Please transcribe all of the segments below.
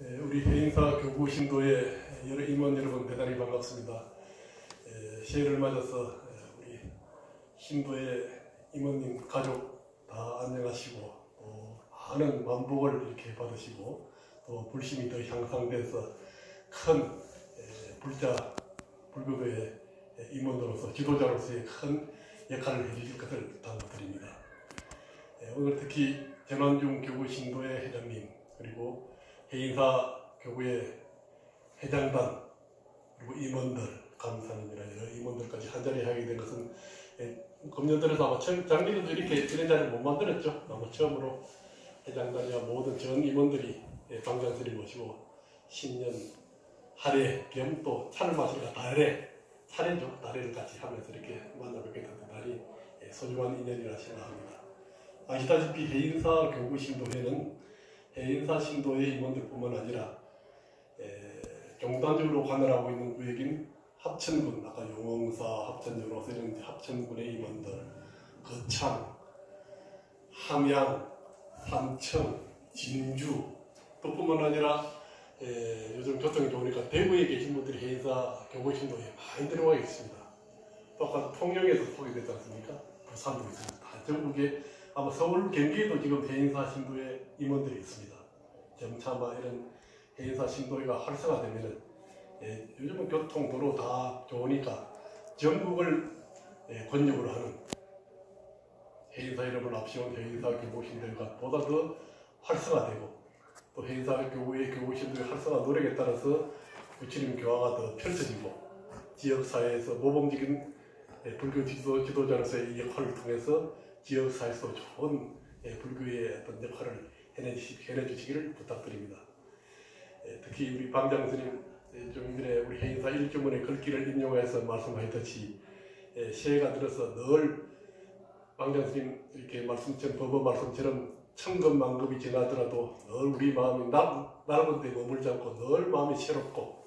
우리 해인사 교구 신도의 여러 임원 여러분 대단히 반갑습니다. 새해를 맞아서 우리 신도의 임원님 가족 다 안녕하시고 많은 만복을 이렇게 받으시고 또 불심이 더 향상돼서 큰 불자 불교도의 임원으로서 지도자로서의 큰 역할을 해주실 것을 당부드립니다. 오늘 특히 전환중 교구 신도의 회장님 그리고 해인사 교구의 회장단 그리고 임원들 감사님이나 여러 임원들까지 한자리에 하게 된 것은 금년들에서 아마 작년에도 이런 자리를 못 만들었죠. 아마 처음으로 회장단이와 모든 전 임원들이 방장스를 모시고 신년 할애 겸 또 차를 마시니까 차례죠. 다래를 같이 하면서 이렇게 만나뵙게 된 대단히 소중한 인연이라 생각합니다. 아시다시피 해인사 교구 신도회는 해인사 신도의 임원들뿐만 아니라 종단적으로 관할하고 있는 구역인 합천군, 아까 용흥사, 합천여로서 이런 합천군의 임원들, 거창, 함양, 삼청, 진주 또 뿐만 아니라 요즘 교통이 좋으니까 대구에 계신 분들이 해인사 교구 신도에 많이 들어와 있습니다. 또 아까 통영에서 소개됐지 않습니까? 부산도 있습니다. 전국에 아마 서울, 경기에도 지금 해인사 신도에 임원들이 있습니다. 점차 아마 이런 해인사 신도회가 활성화되면은 요즘은 교통, 도로 다 좋으니까 전국을 권역으로 하는 해인사 이름을 앞세운 해인사 교구 신도회가 보다 더 활성화되고 또 해인사 교구의 교구 신도회 활성화 노력에 따라서 부처님 교화가 더 펼쳐지고 지역사회에서 모범적인 불교 지도자로서의 역할을 통해서 지역사회에서 좋은 불교의 어떤 역할을 해내주시기를 부탁드립니다. 특히 우리 방장스님 좀 전에 우리 해인사 일주문의 글귀를 인용해서 말씀하셨듯이 새해가 들어서 늘 방장스님 이렇게 법어 말씀처럼 천급만급이 지나더라도 늘 우리 마음이 넓은 데 머물지 않고 늘 마음이 새롭고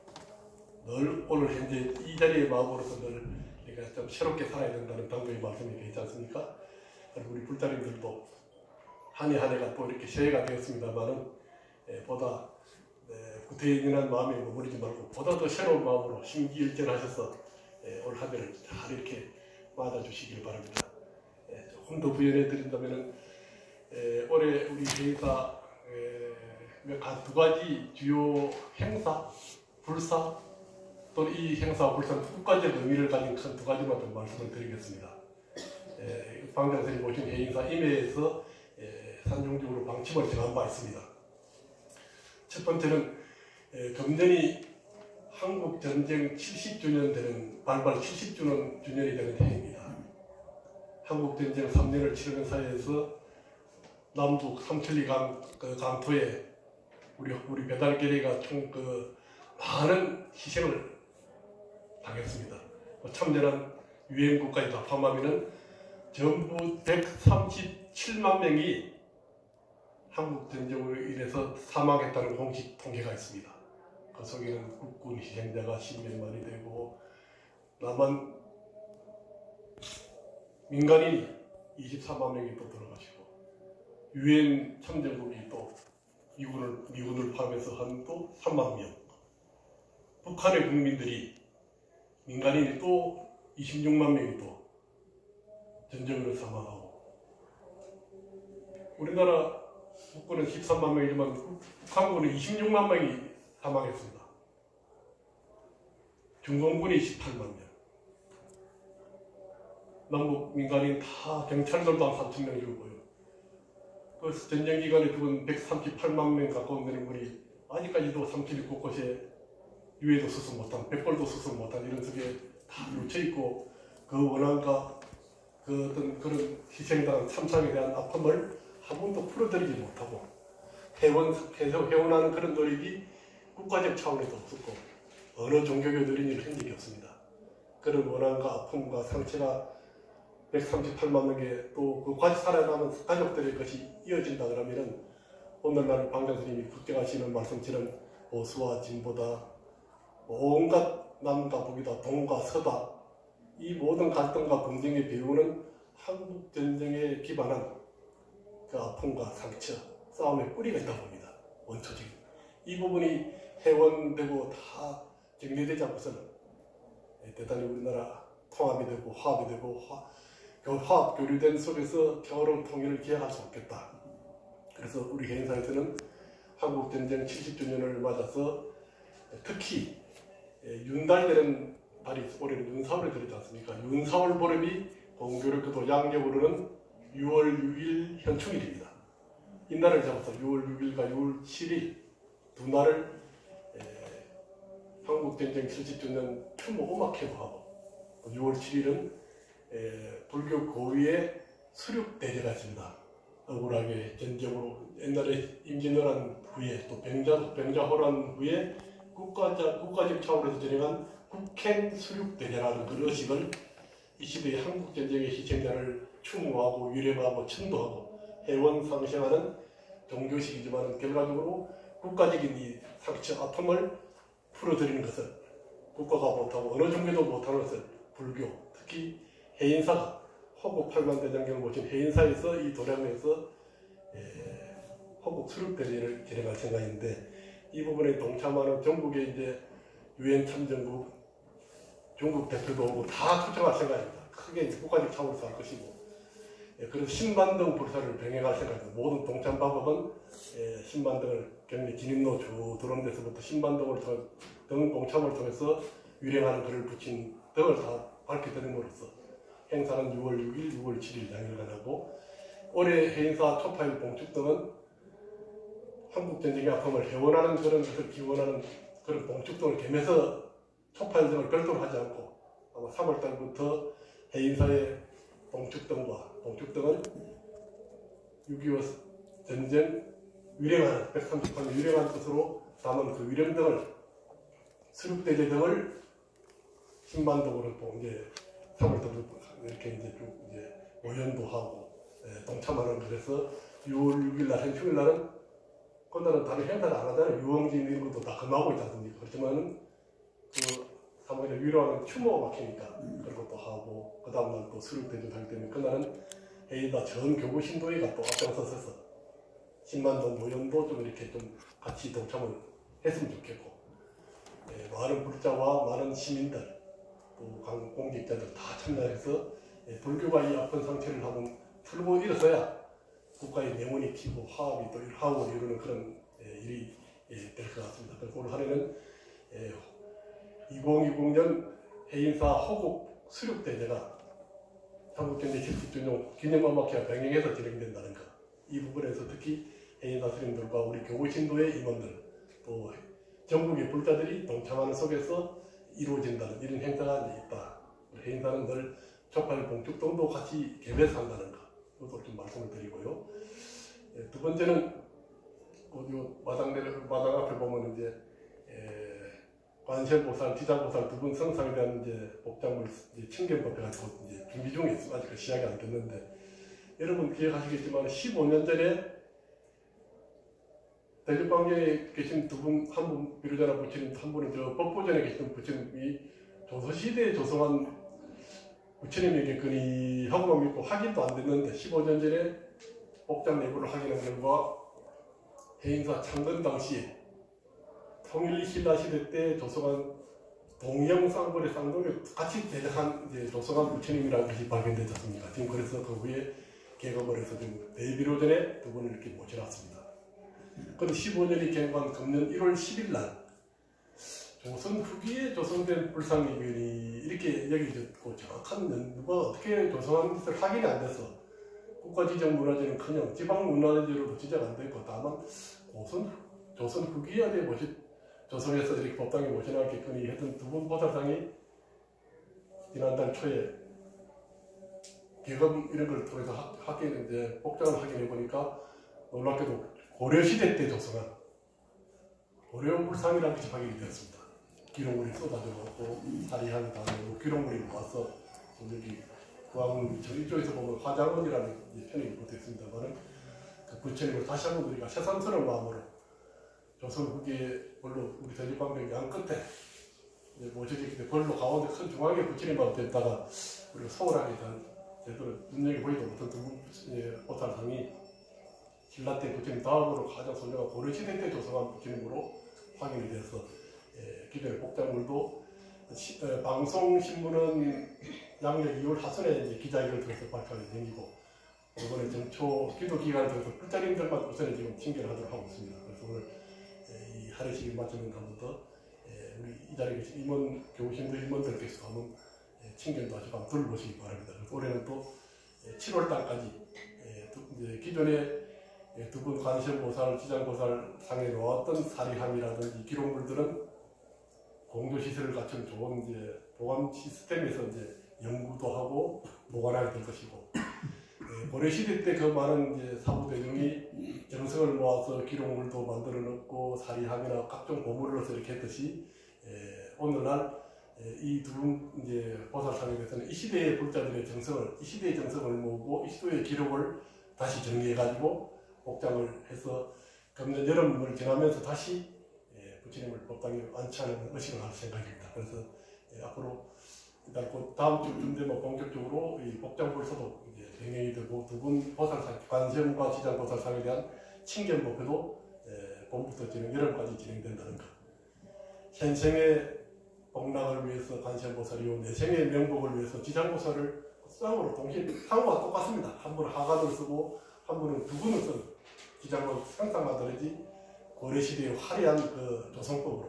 늘 오늘 현재 이 자리의 마음으로서 늘 우리가 좀 새롭게 살아야 된다는 당부의 말씀이 되지 않습니까? 그리고 우리 불자님들도 한 해 한 해가 또 이렇게 새해가 되었습니다만은 보다 구태인한 마음에 머무르지 말고 보다 더 새로운 마음으로 심기일전하셔서 올 한 해를 잘 이렇게 맞아주시길 바랍니다. 조금 더 부연해 드린다면은 올해 우리 해인사 두 가지 주요 행사, 불사 또는 이 행사와 불사는 국가적 의미를 가진 큰 두 가지만 좀 말씀을 드리겠습니다. 방장선이 모신 해인사 임회에서 산정적으로 방침을 정한 바 있습니다. 첫 번째는 금년이 한국전쟁 70주년 되는 발발 70주년이 되는 해입니다. 한국전쟁 3년을 치르는 사이에서 남북 삼천리 강토에 우리 배달계리가 총 많은 희생을 당했습니다. 참전한 유엔 국가에 다 포함하면 전부 137만 명이 한국전쟁으로 인해서 사망했다는 공식 통계가 있습니다. 그 속에는 국군 희생자가 10명만이 되고 남한 민간인이 24만 명이 또 들어가시고 유엔 참전국이 또 미군을 포함해서 한 또 3만 명 북한의 국민들이 민간인이 또 26만 명이 또 전쟁으로 사망하고 우리나라 북군은 13만 명이지만 북한군은 26만 명이 사망했습니다. 중공군이 18만 명. 남북 민간인 다 경찰들도 한 3천 명 죽었고요. 그 전쟁 기간에 죽은 138만 명 가까운 되는 분이 아직까지도 삼천리 곳곳에 유해도 수습 못한, 백골도 수습 못한 이런 속에 다 묻혀있고 그 원한과 그 어떤 그런 희생당한 참상에 대한 아픔을 한 번도 풀어드리지 못하고 회원하는 그런 노력이 국가적 차원에도 없었고 어느 종교교 노력을 한 적이 없습니다. 그런 원한과 아픔과 상처가 138만 명의 또 그 같이 살아남은 가족들의 것이 이어진다 그러면은 오늘날 방장스님이 국정하시는 말씀처럼 보수와 진보다 온갖 남과 북이다 동과 서다 이 모든 갈등과 분쟁의 배후는 한국전쟁에 기반한 그 아픔과 상처, 싸움의 뿌리가 있다고 봅니다. 원초적인. 이 부분이 회원되고 다 정리되지 않고서는 대단히 우리나라 통합이 되고 화합이 되고 화합 교류된 속에서 평화로운 통일을 기약할 수 없겠다. 그래서 우리 개인사에서는 한국전쟁 70주년을 맞아서 특히 윤달이라는 달이 올해는 윤사월을 들었지 않습니까? 윤사월 보름이 공교롭게도 양력으로는 6월 6일 현충일입니다. 이날을 잡아서 6월 6일과 6월 7일 두 날을 한국전쟁 70주년 추모 음악회도 하고 6월 7일은 불교 고위의 수륙대제가 있습니다. 억울하게 전쟁으로 옛날에 임진왜란 후에 또 병자호란 후에 국가적 차원에서 진행한 국행 수륙대제라는 그 의식을 이 시대의 한국전쟁의 희생자를 추모하고 위례하고 천도하고 해원상생하는 종교식이지만 결과적으로 국가적인 이 상처 아픔을 풀어드리는 것은 국가가 못하고 어느 종교도 못하는 것은 불교, 특히 해인사가 호국 8만 대장경을 모신 해인사에서 이 도량에서 호국 수륙대제를 진행할 생각인데 이 부분에 동참하는 전국의 이제 유엔 참전국, 중국 대표도 오고 다 초청할 생각입니다. 크게 국가적 차원에서 할 것이고 그래서 10만 등 불사를 병행할 생각입니다. 모든 동참 방법은 10만 등을 경리 진입로 쭉 들어오는 데서부터 10만 등 동참을 통해서 유령하는 글을 붙인 등을 다 밝혀드림으로써 행사는 6월 6일, 6월 7일 양일간 하고 올해 행사 초파일 봉축 등은 한국전쟁의 아픔을 회원하는 그런 것을 기원하는 그런 봉축 등을 겸해서 초파일 등을 별도로 하지 않고 아마 3월달부터 해인사의 봉축 등은 6.25 전쟁 위령하는 130판 위령한 뜻으로 담은 그 위령 등을 수륙대제 등을 10만 등으로 또 이제 3월달부터 이렇게 이제 쭉 이제 모연도 하고 동참하는 그래서 6월 6일 날 현충일 날은 그날은 다른 행사를 안 하잖아요. 유흥진 이런 것도 다 금하고 있지 않습니까? 그렇지만은 그 3월에 위로하는 추모가 막히니까 그런 것도 하고 그 다음날 또 수륙대제도 하기 때문에 그날은 해인사 전 교구 신도회가 또 앞장서서 10만 동 모연도 좀 이렇게 좀 같이 동참을 했으면 좋겠고 많은 불자와 많은 시민들 또 공직자들 다 참여해서 불교가 이 아픈 상처를 한번 풀고 일어서야 국가의 명운이 튀고 화합이 또 화합을 이루는 그런 일이 될 것 같습니다. 그래서 올 한해는 2020년 해인사 호국 수륙대제가 한국전쟁 70주년 기념음악회와 병행해서 진행된다는 것. 이 부분에서 특히 해인사 스님들과 우리 교구 신도의 임원들 또 전국의 불자들이 동참하는 속에서 이루어진다는 이런 행사가 있다. 해인사는 늘 초파일 봉축등도 같이 겸해서 한다는 것. 이것도 좀 말씀을 드리고요. 두 번째는 마당 앞에 보면 이제 관세보살, 지자보살 두 분 성상에 대한 이제 복장을 청견법 해가지고 이제 준비 중에 있어요. 아직 시작이 안 됐는데 여러분 기억하시겠지만 15년 전에 대륙광장에 계신 두 분, 한 분 비로자나 부처님, 한 분은 저 법보전에 계시던 부처님이 조선시대에 조성한 부처님에게 건의하고만 믿고 확인도 안 됐는데 15년 전에 복장 내부를 확인한 결과 해인사 창건 당시에 통일신라 시대 때 조성한 동영상벌의 쌍둥이 같이 제작한 이제 조성한 부처님이라는 것이 발견되지 않습니까? 지금 그래서 그 후에 개업을 해서 지금 대비로전에 두 분을 이렇게 모셔놨습니다. 그런데 15년이 경과한 금년 1월 10일 날 조선 후기에 조성된 불상이변이 이렇게 여겨졌고 정확한 연도가 어떻게 조성한 것을 확인이 안 돼서 국가지정문화재는커녕 지방문화재로도 지정 안 됐고 다만 조선 후기에 조선에서 이렇게 법당에 모셔놨겠거니 했던 두 분 보살상이 지난달 초에 개검 이런 걸 통해서 이제 복장을 확인해 보니까 놀랍게도 고려시대 때 조성한 고려불상이라는 것이 확인이 되었습니다. 기록물이 쏟아져갖고 다리향이 다르고 기록물이 와서 여기 구암 이쪽에서 보면 화장원이라는 편이 붙어있습니다만은 그 부처님을 다시 한번 우리가 새삼스러운 마음으로 조선 후기에 별로 우리 대립방벽 양 끝에 모셔지기 때문에 별로 가운데 큰 중앙에 부처님만 됐다가 우리가 소홀하게 제대로 눈여겨보지도 못한 두 보살상이 신라 때 부처님 다음으로 가장 소중한 고려시대 때 조성한 부처님으로 확인이 돼서 기존의 복장물도 방송신문은 양력 2월 하순에 이제 기자회견을 통해서 발표할 예정이고 이번에 정초 기도 기간을 통해서 끝자리들만 우선에 지금 칭견을 하도록 하고 있습니다. 그래서 오늘 이 하례식을 마치는 다음부터 우리 이 자리에 계신 임원 교우신들 임원들께서 한번 칭견도 하시고 한번 둘러보시기 바랍니다. 올해는 또 7월 달까지 이제 기존에 두 분 관세음보살, 지장보살 상에 놓았던 사리함이라든지 기록물들은 공조시설을 갖춘 좋은 이제 보관 시스템에서 이제 연구도 하고 보관하게 될 것이고 고려시대 때 그 많은 이제 사부대중이 정성을 모아서 기록물도 만들어 놓고 사리함이나 각종 보물로서 이렇게 했듯이 오늘날 이 두 분 이제 보살상에 대해서는 이 시대의 불자들의 정성을, 이 시대의 정성을 모으고 이 시대의 기록을 다시 정리해가지고 복장을 해서 금년 여름을 지나면서 다시 부처님을 법당에 안치하는 의식을 할 생각입니다. 그래서 앞으로 일단 곧 다음 주쯤 되면 본격적으로 이 복장불서도 이제 병행이 되고 두 분 보살상, 관세음과 지장보살상에 대한 칭견 목표도 봄부터 여름까지 진행된다는 것. 현생의 복락을 위해서 관세음보살이요 내생의 명복을 위해서 지장보살을 쌍으로 동시에 상호가 똑같습니다. 한 분은 하가를 쓰고 한 분은 두 분을 쓴 지장을 상상만 다르지 고려시대의 화려한 그 조성법으로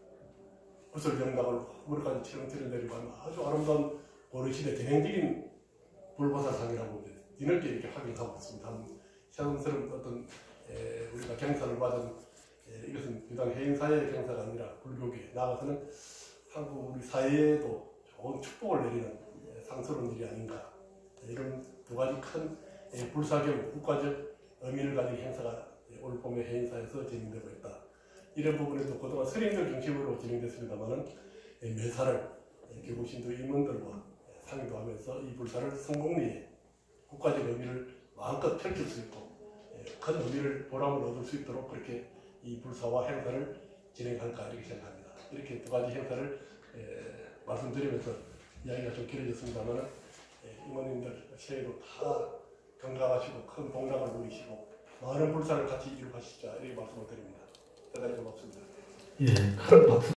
구슬병락을 무릎까지 치렁치렁 내리고 하는 아주 아름다운 고려시대 대행적인 불보살상이라고 뒤늦게 이렇게 확인하고 있습니다. 새삼스러운 어떤 우리가 경사를 받은 이것은 비단 해인사회의 경사가 아니라 불교계 나아가서는 한국 우리 사회에도 좋은 축복을 내리는 상스러운 일이 아닌가. 이런 두 가지 큰 불사경 국가적 의미를 가진 행사가 올 봄에 해인사에서 진행되고 있다. 이런 부분에도 그동안 스님들 중심으로 진행됐습니다만은 매사를 교구신도 임원들과 상의도 하면서 이 불사를 성공리에 국가적 의미를 마음껏 펼칠 수 있고 큰 의미를 보람을 얻을 수 있도록 그렇게 이 불사와 행사를 진행할까 이렇게 생각합니다. 이렇게 두 가지 행사를 말씀드리면서 이야기가 좀 길어졌습니다만 임원님들 새해도 다 건강하시고 큰 복락을 누리시고 많은 불사를 같이 이루가시자 이렇게 말씀을 드립니다. 대단히 고맙습니다. 예, 큰 박수.